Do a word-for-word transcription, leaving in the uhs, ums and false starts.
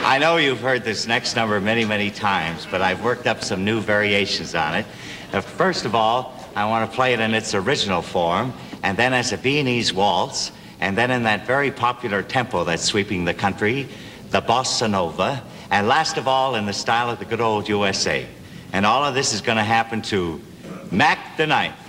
I know you've heard this next number many, many times, but I've worked up some new variations on it. Uh, first of all, I want to play it in its original form, and then as a Viennese waltz, and then in that very popular tempo that's sweeping the country, the bossa nova, and last of all, in the style of the good old U S A. And all of this is going to happen to Mack the Knife.